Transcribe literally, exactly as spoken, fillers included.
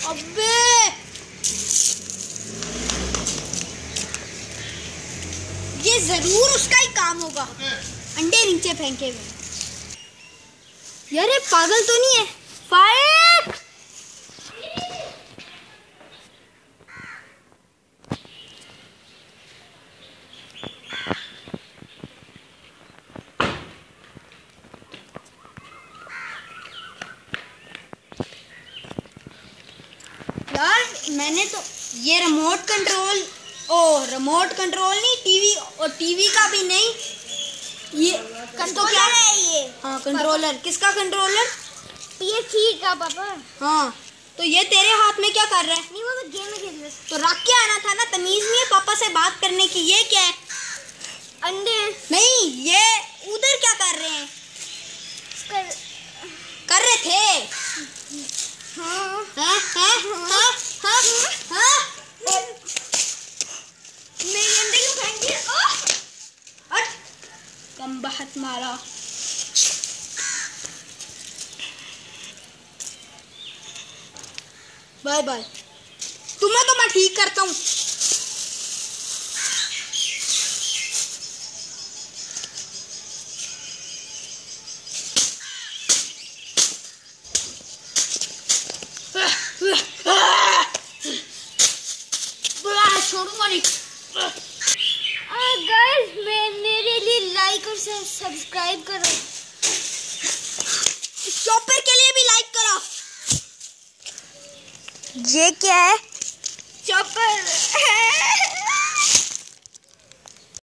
अबे ये जरूर उसका ही काम होगा। अंडे नीचे फेंके हुए। यार ये पागल तो नहीं है? फायर! यार मैंने तो ये रिमोट कंट्रोल ओ रिमोट कंट्रोल नहीं, टीवी और टीवी का भी नहीं, ये कंट्रोलर क्या है ये? हाँ कंट्रोलर। किसका कंट्रोलर? ये ठीक है पापा। हाँ तो ये तेरे हाथ में क्या कर रहा है? नहीं वो तो गेम में खेल रहा है। तो रख के आना था ना, तमीज नहीं है पापा से बात करने की। ये क्या है? अंडे नहीं, ये उधर क्या कर रहे हैं? कर, कर रहे थे। हाँ हाँ हाँ हाँ हाँ हाँ मेरे अंडे क्यों फेंक दिए? हट, कम बहत मारा। Bye bye. तुम्हें तो मैं ठीक करता हूँ। छोड़ूंगा नहीं। गाइस मेरे लिए लाइक और सब्सक्राइब करो। चॉपर के लिए भी लाइक करो। ये क्या है? चॉपर